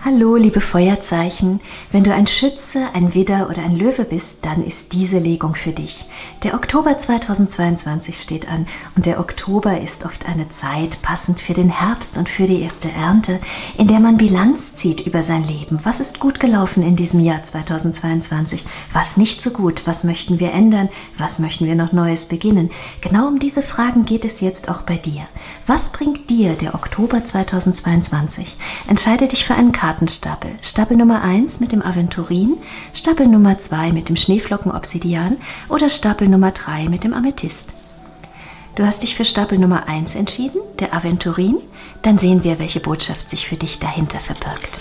Hallo, liebe Feuerzeichen. Wenn du ein Schütze, ein Widder oder ein Löwe bist, dann ist diese Legung für dich. Der Oktober 2022 steht an und der Oktober ist oft eine Zeit, passend für den Herbst und für die erste Ernte, in der man Bilanz zieht über sein Leben. Was ist gut gelaufen in diesem Jahr 2022? Was nicht so gut? Was möchten wir ändern? Was möchten wir noch Neues beginnen? Genau um diese Fragen geht es jetzt auch bei dir. Was bringt dir der Oktober 2022? Entscheide dich für einen Kartenstapel. Stapel Nummer 1 mit dem Aventurin, Stapel Nummer 2 mit dem Schneeflocken-Obsidian oder Stapel Nummer 3 mit dem Amethyst. Du hast dich für Stapel Nummer 1 entschieden, der Aventurin? Dann sehen wir, welche Botschaft sich für dich dahinter verbirgt.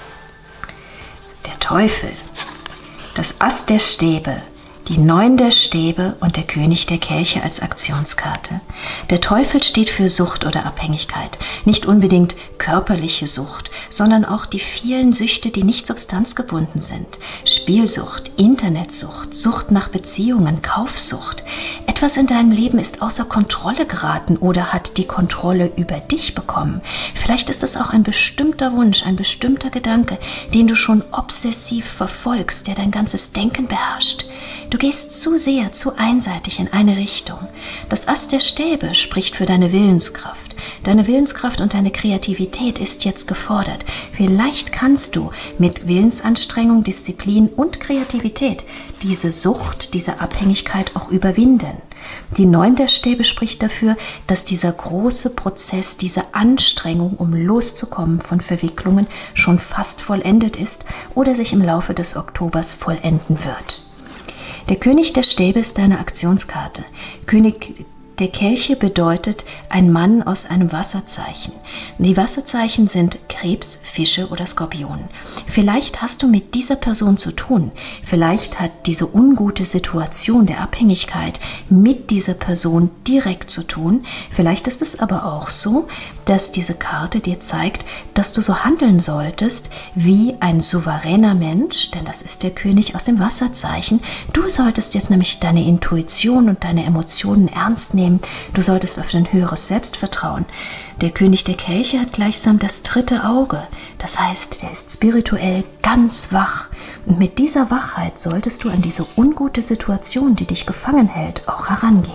Der Teufel, das Ass der Stäbe, die 9 der Stäbe und der König der Kelche als Aktionskarte. Der Teufel steht für Sucht oder Abhängigkeit. Nicht unbedingt körperliche Sucht, sondern auch die vielen Süchte, die nicht substanzgebunden sind. Spielsucht, Internetsucht, Sucht nach Beziehungen, Kaufsucht. Etwas in deinem Leben ist außer Kontrolle geraten oder hat die Kontrolle über dich bekommen. Vielleicht ist es auch ein bestimmter Wunsch, ein bestimmter Gedanke, den du schon obsessiv verfolgst, der dein ganzes Denken beherrscht. Du gehst zu sehr, zu einseitig in eine Richtung. Das Ass der Stäbe spricht für deine Willenskraft. Deine Willenskraft und deine Kreativität ist jetzt gefordert. Vielleicht kannst du mit Willensanstrengung, Disziplin und Kreativität diese Sucht, diese Abhängigkeit auch überwinden. Die 9 der Stäbe spricht dafür, dass dieser große Prozess, diese Anstrengung, um loszukommen von Verwicklungen, schon fast vollendet ist oder sich im Laufe des Oktobers vollenden wird. Der König der Stäbe ist deine Aktionskarte. König der Kelche bedeutet ein Mann aus einem Wasserzeichen. Die Wasserzeichen sind Krebs, Fische oder Skorpion. Vielleicht hast du mit dieser Person zu tun. Vielleicht hat diese ungute Situation der Abhängigkeit mit dieser Person direkt zu tun. Vielleicht ist es aber auch so, dass diese Karte dir zeigt, dass du so handeln solltest wie ein souveräner Mensch, denn das ist der König aus dem Wasserzeichen. Du solltest jetzt nämlich deine Intuition und deine Emotionen ernst nehmen. Du solltest auf dein höheres Selbst vertrauen. Der König der Kelche hat gleichsam das 3. Auge. Das heißt, der ist spirituell ganz wach. Und mit dieser Wachheit solltest du an diese ungute Situation, die dich gefangen hält, auch herangehen.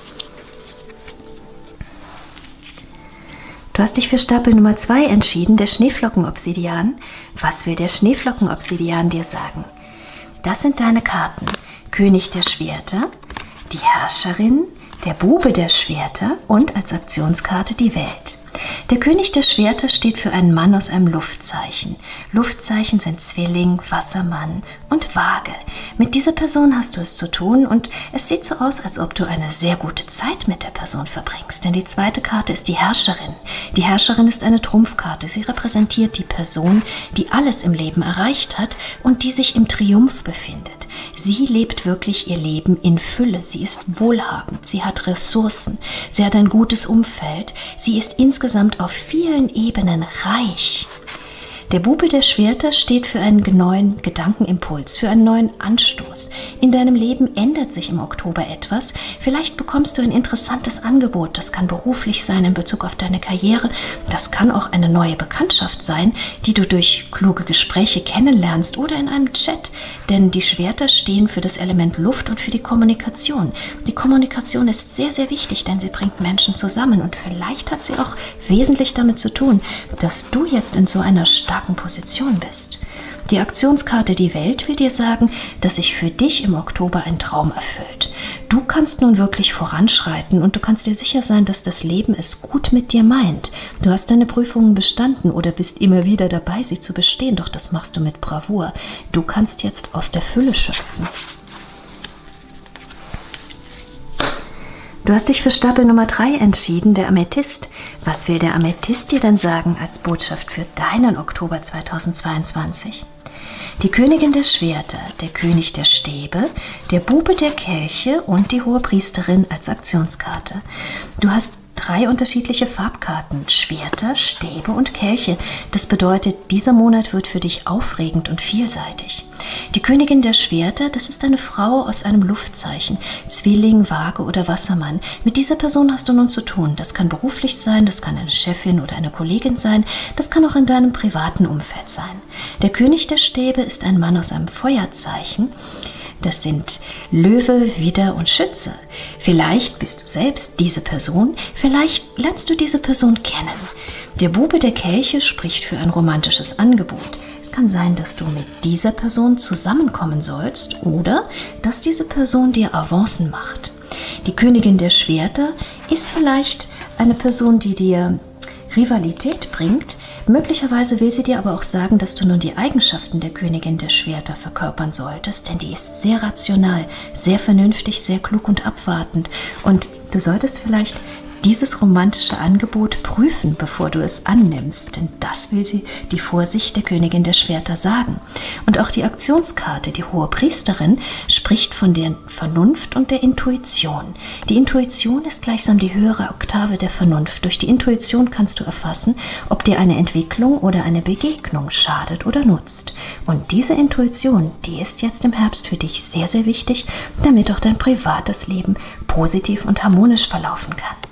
Du hast dich für Stapel Nummer 2 entschieden, der Schneeflocken-Obsidian. Was will der Schneeflocken-Obsidian dir sagen? Das sind deine Karten. König der Schwerter, die Herrscherin, der Bube der Schwerter und als Aktionskarte die Welt. Der König der Schwerter steht für einen Mann aus einem Luftzeichen. Luftzeichen sind Zwilling, Wassermann und Waage. Mit dieser Person hast du es zu tun und es sieht so aus, als ob du eine sehr gute Zeit mit der Person verbringst. Denn die zweite Karte ist die Herrscherin. Die Herrscherin ist eine Trumpfkarte. Sie repräsentiert die Person, die alles im Leben erreicht hat und die sich im Triumph befindet. Sie lebt wirklich ihr Leben in Fülle. Sie ist wohlhabend, sie hat Ressourcen, sie hat ein gutes Umfeld, sie ist insgesamt auf vielen Ebenen reich. Der Bube der Schwerter steht für einen neuen Gedankenimpuls, für einen neuen Anstoß. In deinem Leben ändert sich im Oktober etwas. Vielleicht bekommst du ein interessantes Angebot. Das kann beruflich sein in Bezug auf deine Karriere. Das kann auch eine neue Bekanntschaft sein, die du durch kluge Gespräche kennenlernst oder in einem Chat. Denn die Schwerter stehen für das Element Luft und für die Kommunikation. Die Kommunikation ist sehr, sehr wichtig, denn sie bringt Menschen zusammen. Und vielleicht hat sie auch wesentlich damit zu tun, dass du jetzt in so einer starken Position bist. Die Aktionskarte Die Welt will dir sagen, dass sich für dich im Oktober ein Traum erfüllt. Du kannst nun wirklich voranschreiten und du kannst dir sicher sein, dass das Leben es gut mit dir meint. Du hast deine Prüfungen bestanden oder bist immer wieder dabei, sie zu bestehen, doch das machst du mit Bravour. Du kannst jetzt aus der Fülle schöpfen. Du hast dich für Stapel Nummer 3 entschieden, der Amethyst. Was will der Amethyst dir denn sagen als Botschaft für deinen Oktober 2022? Die Königin der Schwerter, der König der Stäbe, der Bube der Kelche und die Hohepriesterin als Aktionskarte. Du hast 3 unterschiedliche Farbkarten: Schwerter, Stäbe und Kelche. Das bedeutet, dieser Monat wird für dich aufregend und vielseitig. Die Königin der Schwerter, das ist eine Frau aus einem Luftzeichen, Zwilling, Waage oder Wassermann. Mit dieser Person hast du nun zu tun. Das kann beruflich sein, das kann eine Chefin oder eine Kollegin sein, das kann auch in deinem privaten Umfeld sein. Der König der Stäbe ist ein Mann aus einem Feuerzeichen. Das sind Löwe, Widder und Schütze. Vielleicht bist du selbst diese Person, vielleicht lernst du diese Person kennen. Der Bube der Kelche spricht für ein romantisches Angebot. Es kann sein, dass du mit dieser Person zusammenkommen sollst oder dass diese Person dir Avancen macht. Die Königin der Schwerter ist vielleicht eine Person, die dir Rivalität bringt. Möglicherweise will sie dir aber auch sagen, dass du nun die Eigenschaften der Königin der Schwerter verkörpern solltest, denn die ist sehr rational, sehr vernünftig, sehr klug und abwartend. Und du solltest vielleicht dieses romantische Angebot prüfen, bevor du es annimmst, denn das will sie, die Vorsicht der Königin der Schwerter, sagen. Und auch die Aktionskarte, die Hohepriesterin, spricht von der Vernunft und der Intuition. Die Intuition ist gleichsam die höhere Oktave der Vernunft. Durch die Intuition kannst du erfassen, ob dir eine Entwicklung oder eine Begegnung schadet oder nutzt. Und diese Intuition, die ist jetzt im Herbst für dich sehr, sehr wichtig, damit auch dein privates Leben positiv und harmonisch verlaufen kann.